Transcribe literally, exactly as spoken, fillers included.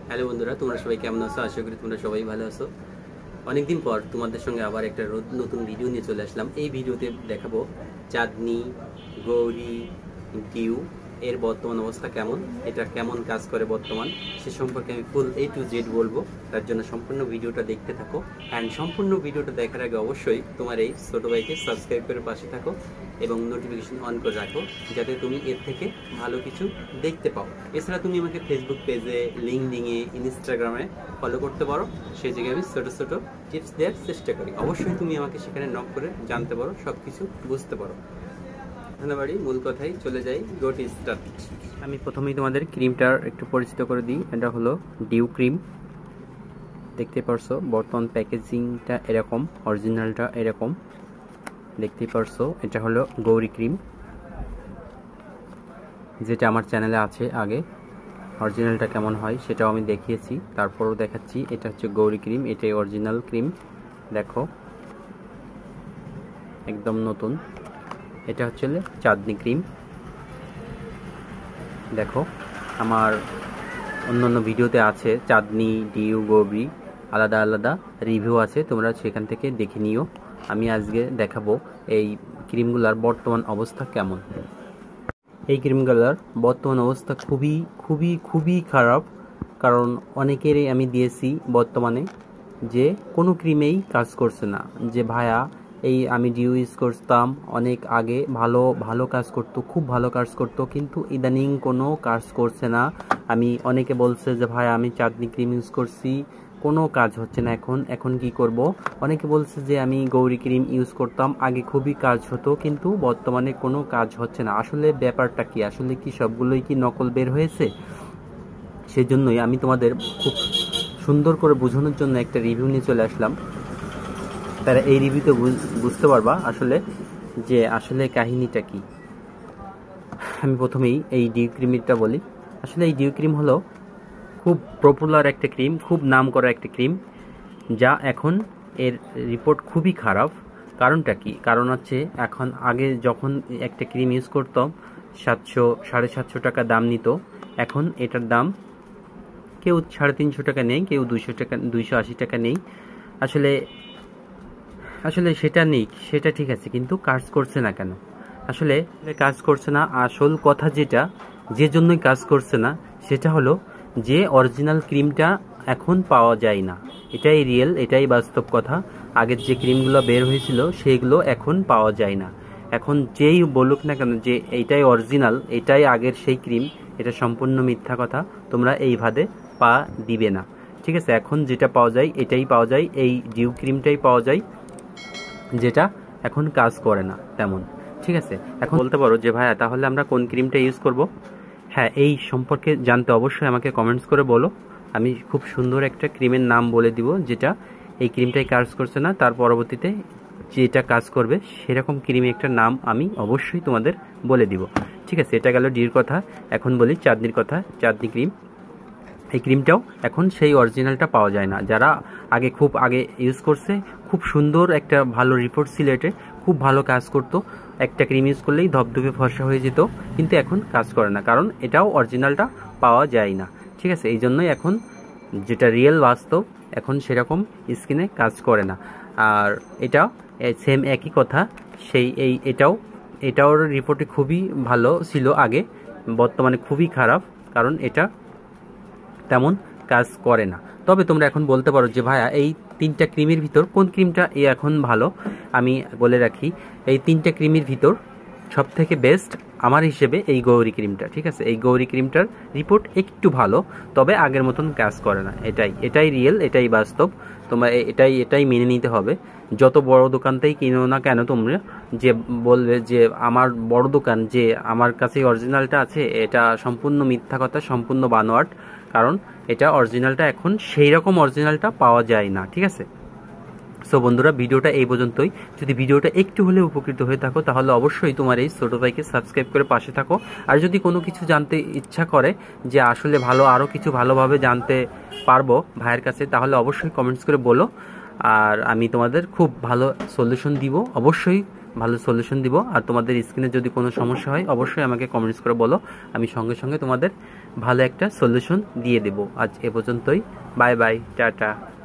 Hello বন্ধুরা, তোমরা সবাই কেমন আছো? আশা করি তোমরা সবাই ভালো আছো। অনেকদিন পর তোমাদের সঙ্গে আবার একটা নতুন ভিডিও নিয়ে চলে আসলাম। এই ভিডিওতে দেখাবো চাঁদনি, গৌরী, ডিউ এর বর্তমান অবস্থা কেমন, এটা কেমন কাজ করে বর্তমান, সে সম্পর্কে আমি ফুল এ টু জেড বলবো। তার জন্য সম্পূর্ণ ভিডিওটা দেখতে থাকো। অ্যান্ড সম্পূর্ণ ভিডিওটা দেখার আগে অবশ্যই তোমার এই ছোটো ভাইকে সাবস্ক্রাইব করে পাশে থাকো এবং নোটিফিকেশন অন করে রাখো, যাতে তুমি এর থেকে ভালো কিছু দেখতে পাও। এছাড়া তুমি আমাকে ফেসবুক পেজে, লিঙ্কডিনে, ইনস্টাগ্রামে ফলো করতে পারো। সেই জায়গায় আমি ছোটো ছোটো টিপস দেওয়ার চেষ্টা করি। অবশ্যই তুমি আমাকে সেখানে নক করে জানতে পারো, সব কিছু বুঝতে পারো। ধন্যবাদ। মূল কথাই চলে যাই, গো টু স্টার্ট। আমি প্রথমেই তোমাদের ক্রিমটার একটু পরিচিত করে দিই। এটা হলো ডিউ ক্রিম। দেখতে পারছো বর্তমান প্যাকেজিংটা এরকম, অরিজিনালটা এরকম দেখতেই পারছো। এটা হলো গৌরী ক্রিম, যেটা আমার চ্যানেলে আছে আগে। অরিজিনালটা কেমন হয় সেটাও আমি দেখিয়েছি, তারপরও দেখাচ্ছি। এটা হচ্ছে গৌরী ক্রিম, এটাই অরিজিনাল ক্রিম। দেখো একদম নতুন। এটা হচ্ছে চাঁদনি ক্রিম। দেখো আমার অন্য অন্য ভিডিওতে আছে চাঁদনি, ডিউ, গৌরী আলাদা আলাদা রিভিউ আছে, তোমরা সেখান থেকে দেখে নিও। আমি আজকে দেখাবো এই ক্রিমগুলোর বর্তমান অবস্থা কেমন। এই ক্রিমগুলোর বর্তমান অবস্থা খুবই খুবই খুবই খারাপ। কারণ অনেকেরই আমি দিয়েছি বর্তমানে যে কোনো ক্রিমেই কাজ করছে না। যে ভাইয়া এই আমি ডিউ ইউজ করতাম অনেক আগে, ভালো ভালো কাজ করতো, খুব ভালো কাজ করতো, কিন্তু ইদানিং কোনো কাজ করছে না। আমি অনেকে বলছে যে ভাই আমি চাঁদনি ক্রিম ইউজ করছি, কোনো কাজ হচ্ছে না। এখন এখন কি করব? অনেকে বলছে যে আমি গৌরী ক্রিম ইউজ করতাম আগে, খুবই কাজ হতো, কিন্তু বর্তমানে কোনো কাজ হচ্ছে না। আসলে ব্যাপারটা কি? আসলে কি সবগুলোই কি নকল বের হয়েছে? সেজন্যই আমি তোমাদের খুব সুন্দর করে বোঝানোর জন্য একটা রিভিউ নিয়ে চলে আসলাম। তারা এই রিভিউতে বুঝতে পারবা আসলে যে আসলে কাহিনীটা কি। আমি প্রথমেই এই ডিউ ক্রিমটা বলি। আসলে এই ডিউ ক্রিম হলো খুব পপুলার একটা ক্রিম, খুব নাম করা একটা ক্রিম, যা এখন এর রিপোর্ট খুবই খারাপ। কারণটা কি? কারণ হচ্ছে এখন আগে যখন একটা ক্রিম ইউজ করতাম সাতশো সাড়ে সাতশো টাকা দাম নিত, এখন এটার দাম কেউ সাড়ে তিনশো টাকা নেই, কেউ দুইশো টাকা দুইশো আশি টাকা নেই। আসলে আসলে সেটা নেই, সেটা ঠিক আছে, কিন্তু কাজ করছে না কেন? আসলে কাজ করছে না আসল কথা যেটা, যে জন্যই কাজ করছে না সেটা হলো যে অরিজিনাল ক্রিমটা এখন পাওয়া যায় না। এটাই রিয়েল, এটাই বাস্তব কথা। আগের যে ক্রিমগুলো বের হয়েছিল সেগুলো এখন পাওয়া যায় না। এখন যেই বলুক না কেন যে এইটাই অরিজিনাল, এটাই আগের সেই ক্রিম, এটা সম্পূর্ণ মিথ্যা কথা। তোমরা এইভাবে পা দিবে না, ঠিক আছে? এখন যেটা পাওয়া যায় এটাই পাওয়া যায়, এই ডিউ ক্রিমটাই পাওয়া যায়, যেটা এখন কাজ করে না তেমন, ঠিক আছে? এখন বলতে পারো যে ভাইয়া তাহলে আমরা কোন ক্রিমটা ইউজ করব? হ্যাঁ, এই সম্পর্কে জানতে অবশ্যই আমাকে কমেন্টস করে বলো। আমি খুব সুন্দর একটা ক্রিমের নাম বলে দিব, যেটা এই ক্রিমটাই কাজ করছে না, তার পরবর্তীতে যেটা কাজ করবে সেরকম ক্রিমের একটা নাম আমি অবশ্যই তোমাদের বলে দিব, ঠিক আছে? এটা গেল ডির কথা। এখন বলি চাঁদনির কথা। চাঁদনি ক্রিম, এই ক্রিমটাও এখন সেই অরিজিনালটা পাওয়া যায় না। যারা আগে খুব আগে ইউজ করছে, খুব সুন্দর একটা ভালো রিপোর্ট ছিল, এটে খুব ভালো কাজ করতো, একটা ক্রিম ইউজ করলেই ধবধবে ফর্সা হয়ে যেত, কিন্তু এখন কাজ করে না, কারণ এটাও অরিজিনালটা পাওয়া যায় না, ঠিক আছে? এই জন্যই এখন যেটা রিয়েল বাস্তব, এখন সেরকম স্কিনে কাজ করে না। আর এটা সেম একই কথা, সেই এই এটাও এটাও রিপোর্টে খুবই ভালো ছিল আগে, বর্তমানে খুবই খারাপ, কারণ এটা তেমন কাজ করে না। তবে তোমরা এখন বলতে পারো যে ভাইয়া এই তিনটা ক্রিমের ভিতর কোন ক্রিমটা এ এখন ভালো? আমি বলে রাখি, এই তিনটা ক্রিমের ভিতর সব থেকে বেস্ট আমার হিসেবে এই গৌরী ক্রিমটা, ঠিক আছে? এই গৌরী ক্রিমটার রিপোর্ট একটু ভালো, তবে আগের মতন কাজ করে না। এটাই এটাই রিয়েল, এটাই বাস্তব। তোমরা এটাই এটাই মেনে নিতে হবে। যত বড় দোকানতেই কিনো না কেন, তোমরা যে বলবে যে আমার বড় দোকান, যে আমার কাছে অরিজিনালটা আছে, এটা সম্পূর্ণ মিথ্যা কথা, সম্পূর্ণ বানোয়াট। কারণ এটা অরিজিনালটা এখন সেই রকম অরিজিনালটা পাওয়া যায় না, ঠিক আছে? সো বন্ধুরা, ভিডিওটা এই পর্যন্তই। যদি ভিডিওটা একটু হলে উপকৃত হয়ে থাকো তাহলে অবশ্যই তোমার এই ছোটো ভাইকে সাবস্ক্রাইব করে পাশে থাকো। আর যদি কোনো কিছু জানতে ইচ্ছা করে যে আসলে ভালো আরও কিছু ভালোভাবে জানতে পারবো ভাইয়ের কাছে, তাহলে অবশ্যই কমেন্টস করে বলো, আর আমি তোমাদের খুব ভালো সলিউশন দিব। অবশ্যই ভালো সলিউশন দিব। আর তোমাদের স্কিনে যদি কোনো সমস্যা হয় অবশ্যই আমাকে কমেন্টস করে বলো, আমি সঙ্গে সঙ্গে তোমাদের ভালো একটা সলিউশন দিয়ে দেব। আজ এ পর্যন্তই, বাই বাই, টাটা।